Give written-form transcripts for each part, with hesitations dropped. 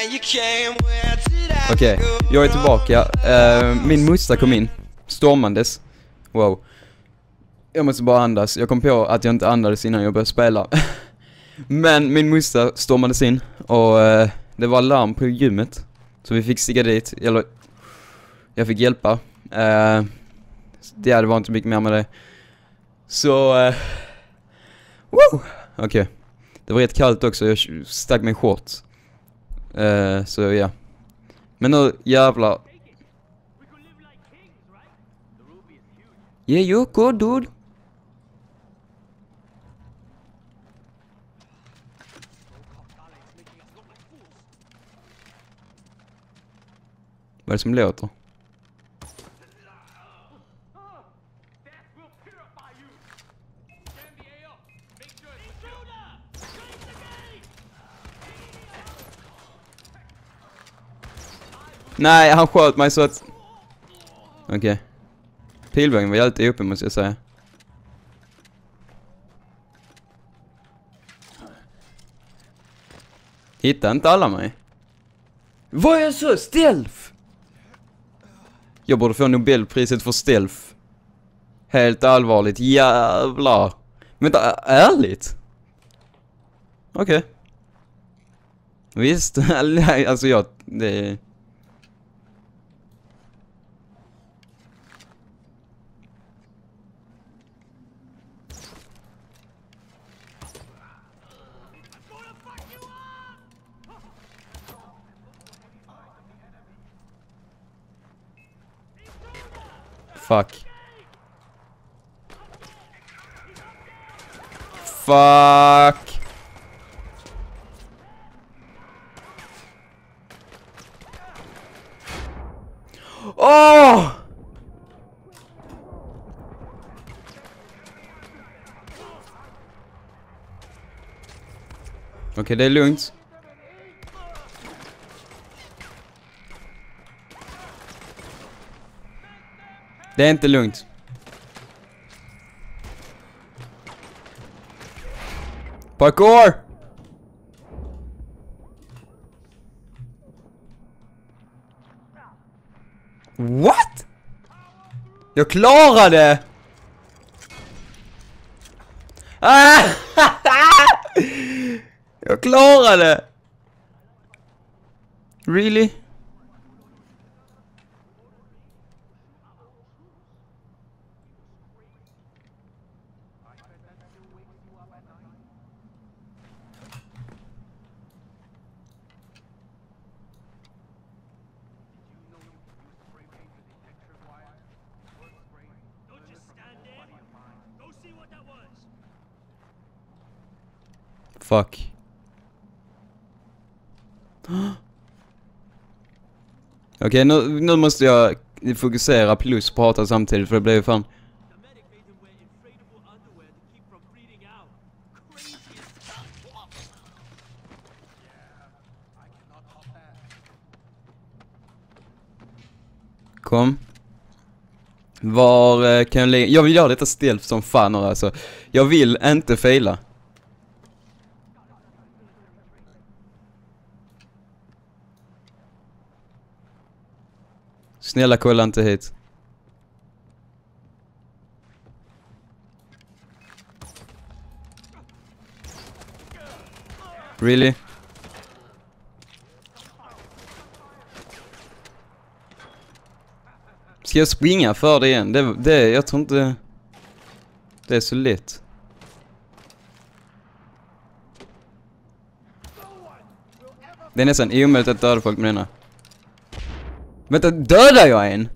Okej, jag är tillbaka. Min musta kom in stormandes. Wow. Jag måste bara andas. Jag kom på att jag inte andades innan jag började spela. Men min musta stormades in. Och det var larm på gymmet. Så vi fick stiga dit. Eller jag fick hjälpa. Det var inte mycket mer med det. Så wow. Okej. Det var rätt kallt också. Jag stack mig shorts. Så ja. Men nu jävlar. Yeah, you're good, dude. Vad är det som låter? Nej, han sköt mig så att... Okej. Pilbågen var alltid uppe, måste jag säga. Hittar inte alla mig? Vad är jag så? Stealth! Jag borde få Nobelpriset för stealth. Helt allvarligt, jävlar. Vänta, ärligt? Okej. Visst, alltså jag... Det... Fuck. Fuck. Oh! Okej, det är lugnt. Det är inte lugnt. Parkour! What? Jag klarade! Ah! Jag klarade! Really? Fuck. Okej, nu måste jag fokusera plus prata samtidigt, för det blir ju fan... Kom. Var kan jag lägga... Jag vill göra detta stealth som fan, alltså. Jag vill inte faila. Snälla, kolla inte hit. Really? Ska jag springa för det igen? Jag tror inte... Det är så lätt. Det är nästan omöjligt att döda folk med denna. Vänta, dödar jag en?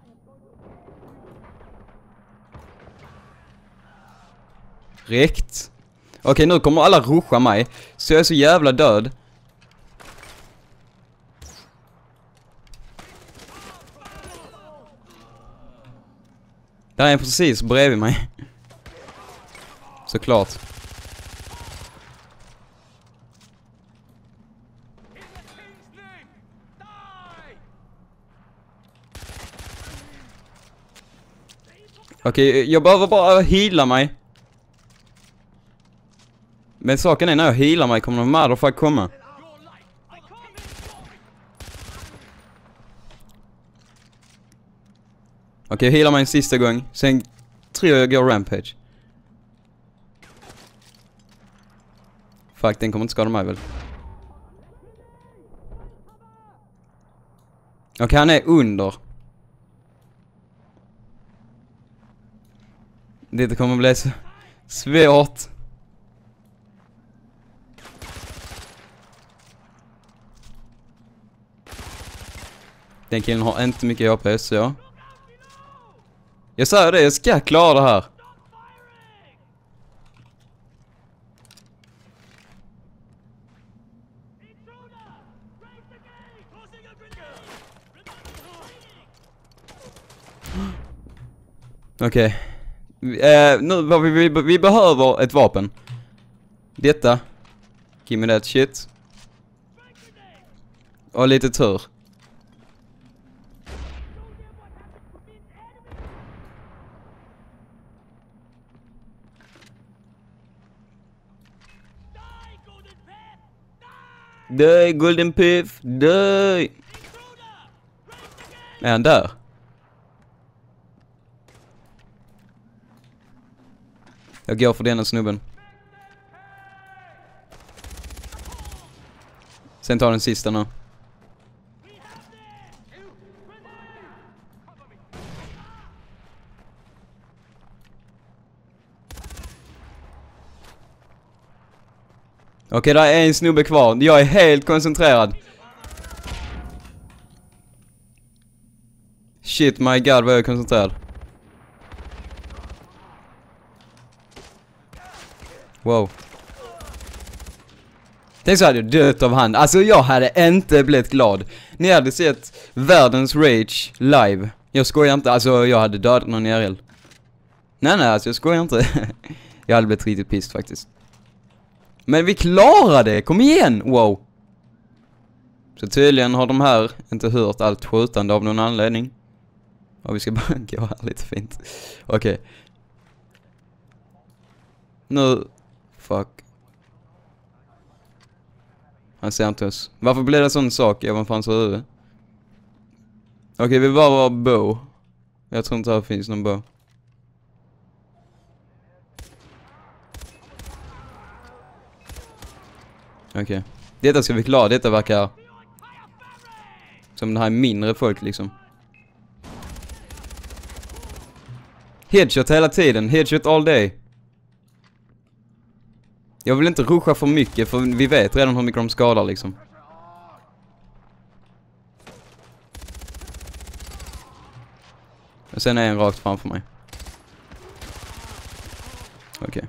Räckt. Okej, nu kommer alla ruscha mig. Så jag är så jävla död. Där är en precis bredvid mig. Såklart. Okej, jag behöver bara heala mig. Men saken är, när jag healar mig kommer de motherfucker komma. Okej, healar mig en sista gång. Sen tror jag går rampage. Fuck, den kommer inte skada mig väl. Okej, han är under. Det kommer bli så svårt. Den killen har inte mycket HP, så. Jag säger det, jag ska klara det här. Okej. Nu vad vi behöver ett vapen. Detta. Give me that shit. Och lite tur. Dö, Golden Piff, dö! Är han där? Jag går för denna snubben. Sen tar den sista nu. Okej, där är en snubbe kvar. Jag är helt koncentrerad. Shit, my god, vad jag är koncentrerad. Wow. Tänk så hade jag dött av hand. Alltså jag hade inte blivit glad. Ni hade sett världens rage live. Jag skojar inte, alltså jag hade dödat någon IRL. Nej, alltså jag skojar inte. Jag hade blivit riktigt pissed faktiskt. Men vi klarade det, kom igen, wow. Så tydligen har de här inte hört allt skjutande av någon anledning. Och vi ska bara gå här lite fint. Okej. Nu, fuck. Han ser inte oss. Varför blir det sån sak ovanför hans huvud? Okej, vi bara har bow. Jag tror inte här finns någon bow. Okej. Detta ska vi klara. Detta verkar som det här är mindre folk liksom. Headshot hela tiden. Headshot all day. Jag vill inte ruscha för mycket för vi vet redan hur mycket de skadar liksom. Och sen är en rakt framför mig. Okej.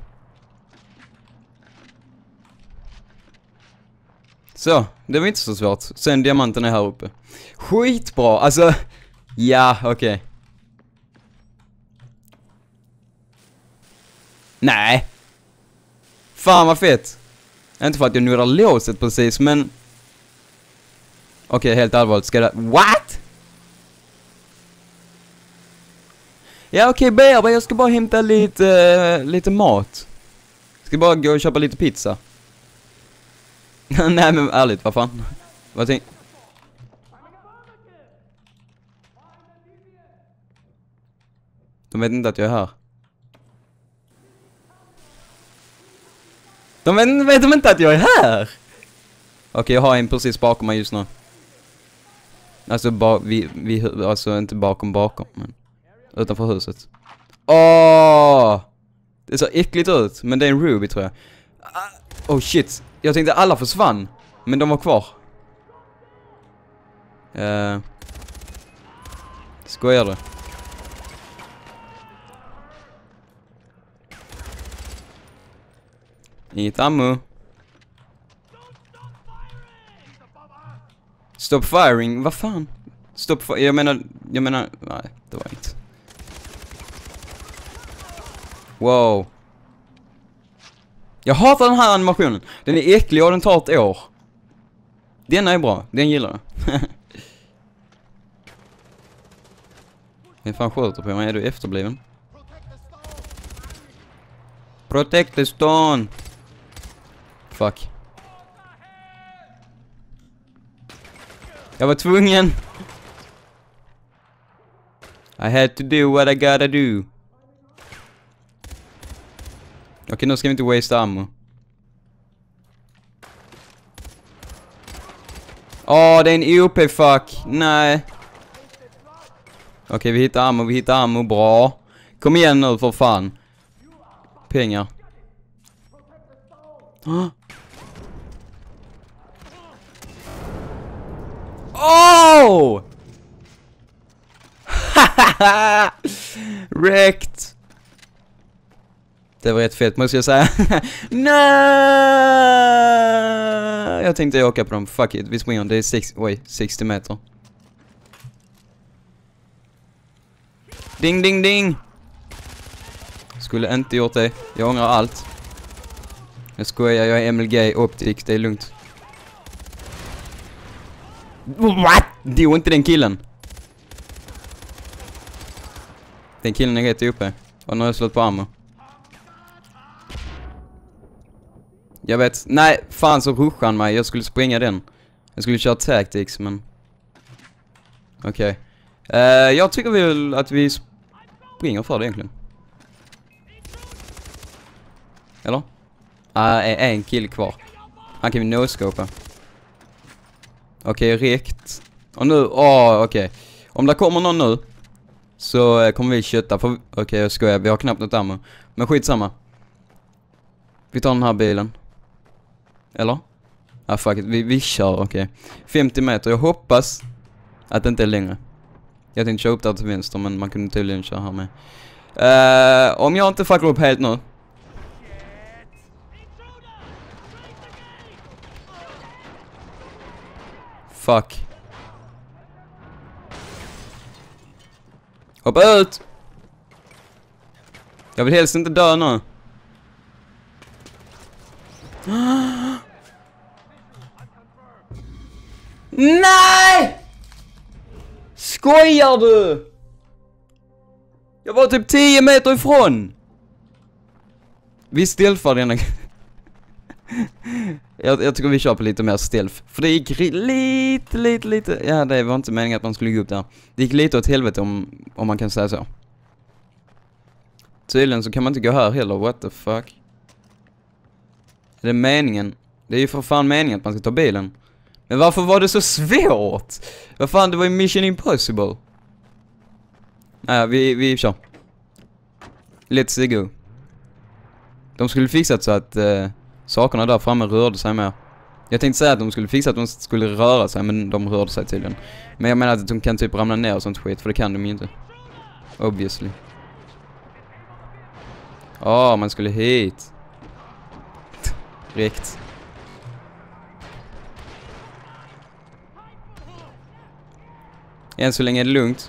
Så, det var inte så svårt. Sen diamanten är här uppe. Skitbra, alltså. Ja, okej. Nej. Fan vad fett. Inte för att jag nurrar låset precis, men... Okej, helt allvarligt. Ska det... What? Ja, okej, baby. Jag ska bara hämta lite mat. Ska bara gå och köpa lite pizza. Nej, men ärligt, vad fan? Vad tänk... De vet inte att jag är här. De vet inte att jag är här. Okej, jag har en precis bakom mig just nu. Alltså, alltså inte bakom, men utanför huset. Åh! Det ser äckligt ut, men det är en Ruby tror jag. Oh shit, jag tänkte alla försvann, men de var kvar. Skojar du? Inget ammo. Stop firing, vad fan? Jag menar, nej, det var inte. Wow. Jag hatar den här animationen. Den är äcklig och den tar ett år. Den är bra, den gillar jag. Vem fan skjuter på mig? Är du efterbliven? Protect the stone. Fuck. Jag var tvungen. I had to do what I gotta do. Okej, nu ska vi inte waste ammo. Åh, det är en EOP-fuck. Nej. Okej, vi hittar ammo. Bra. Kom igen nu, för fan. Pengar. Oh! Wrecked. Det var rätt fett, måste jag säga. Nej! Jag tänkte åka på dem. Fuck it, vi springer. Det är 60 meter. Ding, ding, ding! Skulle inte gjort det. Jag ångrar allt. Jag skojar, jag är MLG Optic, det är lugnt. What? Det är inte den killen. Den killen är rätt uppe. Och nu har jag slått på ammo. Jag vet. Nej, fan så ruschade han mig. Jag skulle springa den. Jag skulle köra tactics, men... Okej. Jag tycker väl att vi springer för det egentligen. Eller? En kill kvar. Han kan vi no-scopa. Okej, rekt. Och nu, okej. Om det kommer någon nu så kommer vi kötta. Okej, jag skojar. Vi har knappt något ammo. Men skitsamma. Vi tar den här bilen. Eller? Fuck it. Vi kör, okej. 50 meter. Jag hoppas att det inte är längre. Jag tänkte köra upp där till vänster, men man kunde tydligen köra här med. Om jag inte fuckar upp helt nu. Fuck. Hoppa ut! Jag vill helst inte dö nu. Nej! Skojar du? Jag var typ 10 meter ifrån. Vi stealthar denna. Jag tycker vi kör på lite mer stealth. För det gick lite. Ja, det var inte meningen att man skulle gå upp där. Det gick lite åt helvete om man kan säga så. Tydligen så kan man inte gå här heller. What the fuck? Är det meningen? Det är ju för fan meningen att man ska ta bilen. Men varför var det så svårt? Vad fan, det var ju Mission Impossible. Nej, vi kör. Let's go. De skulle fixat så att sakerna där framme rörde sig mer. Jag tänkte säga att de skulle fixa att de skulle röra sig, men de rörde sig tydligen. Men jag menar att de kan typ ramla ner och sånt skit, för det kan de ju inte. Obviously. Man skulle hit. Rekt. Än så länge är det lugnt.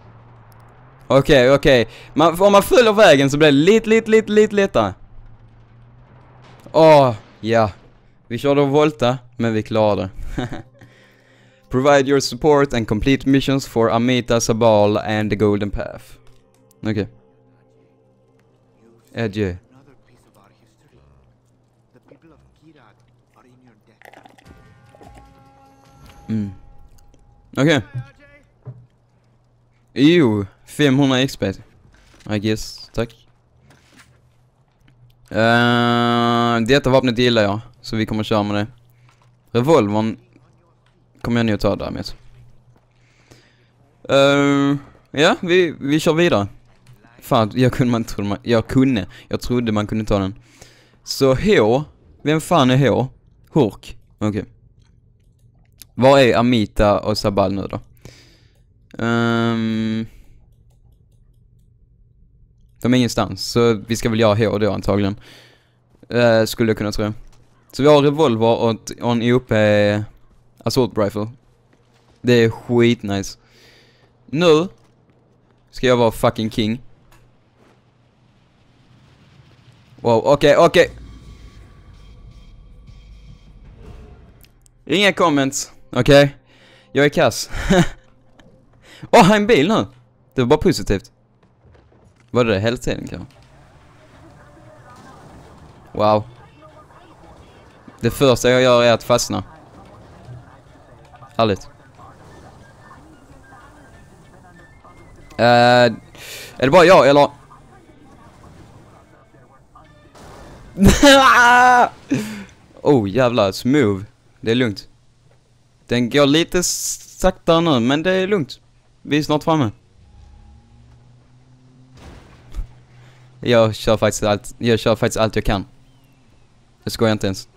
Okej. Om man följer vägen så blir det lite lättare. Ja. Vi körde volta, men vi klarade det. Provide your support and complete missions for Amita, Sabal and the Golden Path. Okej. Adjö. Okej. Jo, 500 XP. I guess, tack. Detta vapnet gillar jag, så vi kommer köra med det. Revolvern kommer jag nog ta därmed. Ja, vi kör vidare. Fan, jag trodde man kunde ta den. Så vem fan är Hurk? Okej. Var är Amita och Sabal nu då? De är ingenstans, så vi ska väl göra då antagligen. Skulle jag kunna tro. Så vi har revolver och en EOP assault rifle. Det är skitnice. Nu ska jag vara fucking king. Wow, okej. Inga comments, okej? Jag är kass. Har en bil nu. Det var bara positivt. Var det hela tiden kanske? Wow. Det första jag gör är att fastna. Härligt. Är det bara jag eller? Oh jävlar, smooth. Det är lugnt. Den går lite saktare nu, men det är lugnt. Vi är snart framme. Jag kör faktiskt allt jag kan. Det skojar inte ens.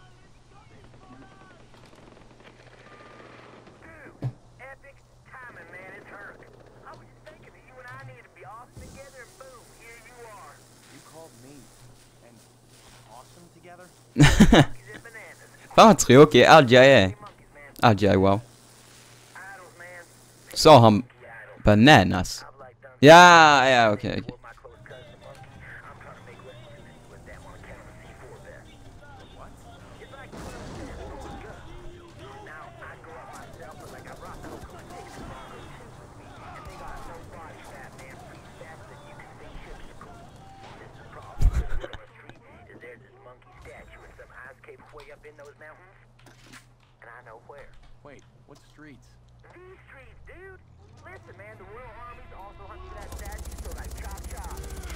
Fan vad tråkig Adjay är. Adjay, wow. Sa han bananas? Ja, okej. Wait, what streets? These streets, dude. Listen, man, the Royal Army's also hunting that statue, so like chop.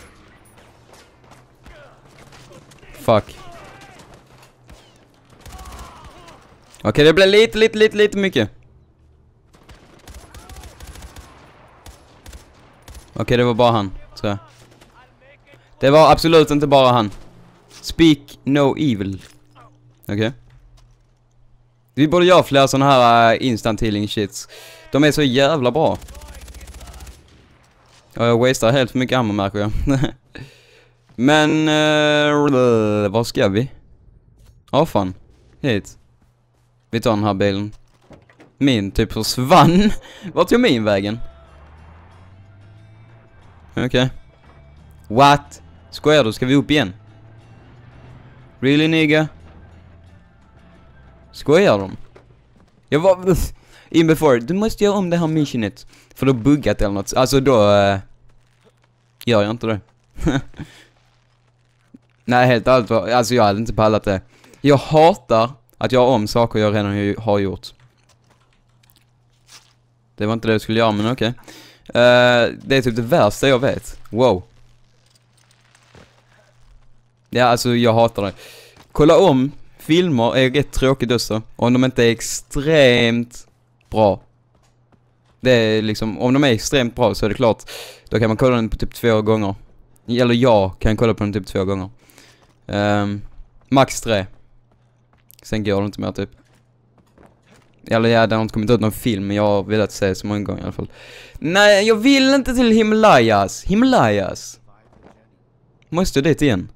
Fuck. Okej, det blev lite mycket. Okej, det var bara han, tror jag. Det var absolut inte bara han. Speak no evil. Okej. Vi borde göra fler såna här instant healing shits. De är så jävla bra. Ja, jag wastar helt för mycket ammo, märker jag. Men, var ska vi? Ja, fan. Hit. Vi tar den här bilen. Min typ försvann. Vart tog min vägen? Okej. What? Skojar du? Ska vi upp igen? Really, nigga? Skojar de? Jag var... In before. Du måste göra om det här missionet. För då buggat eller något. Alltså då... gör jag inte det. Nej, helt ärligt. Alltså jag hade inte pallat det. Jag hatar att göra om saker jag redan har gjort. Det var inte det jag skulle göra, men okej. Det är typ det värsta jag vet. Wow. Ja, alltså jag hatar det. Kolla om filmer är rätt tråkigt också. Om de inte är extremt bra. Det är liksom, om de är extremt bra så är det klart. Då kan man kolla den på typ 2 gånger. Eller jag kan kolla på den typ 2 gånger. Max 3. Sen går det inte mer typ. Eller ja, det har inte kommit ut någon film, men jag har velat se så många gånger i alla fall. Nej, jag vill inte till Himalayas. Måste jag dit igen?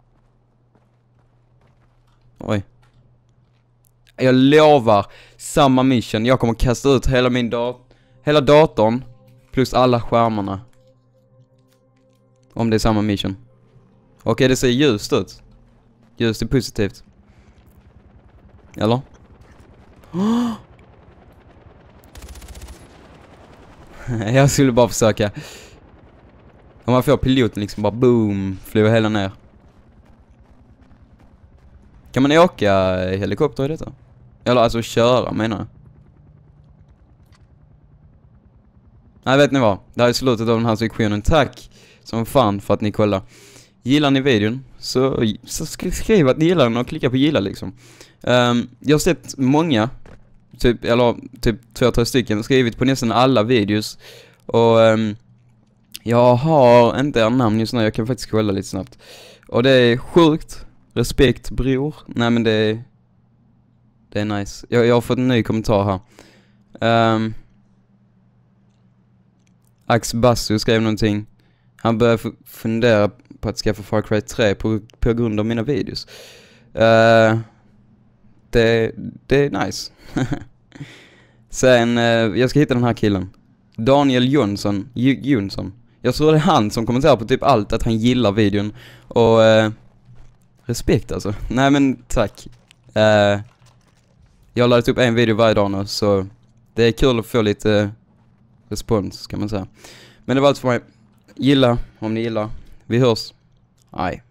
Oj. Jag lovar, samma mission. Jag kommer kasta ut hela min hela datorn plus alla skärmarna. Om det är samma mission. Okej, det ser ljust ut. Ljust är positivt. Eller? Jag skulle bara försöka. Om man får piloten liksom bara boom, flyger hela ner. Kan man åka helikopter i detta? Eller alltså köra, menar jag. Nej, vet ni vad? Det här är slutet av den här sektionen. Tack som fan för att ni kollar. Gillar ni videon så skriv att ni gillar den och klicka på gilla liksom. Jag har sett många typ 2-3 stycken skrivit på nästan alla videos. Och jag har inte er namn just nu. Jag kan faktiskt kolla lite snabbt. Och det är sjukt. Respekt, bror. Nej, men det är nice. Jag har fått en ny kommentar här. Ax Basu skrev någonting. Han började fundera på att skaffa Far Cry 3 på grund av mina videos. Det är nice. Sen, jag ska hitta den här killen. Daniel Jonsson. Jag tror det är han som kommenterar på typ allt, att han gillar videon. Och respekt alltså. Nej men tack. Jag har laddat upp en video varje dag nu, så det är kul att få lite respons kan man säga. Men det var allt för mig. Gilla om ni gillar. Vi hörs. Aj.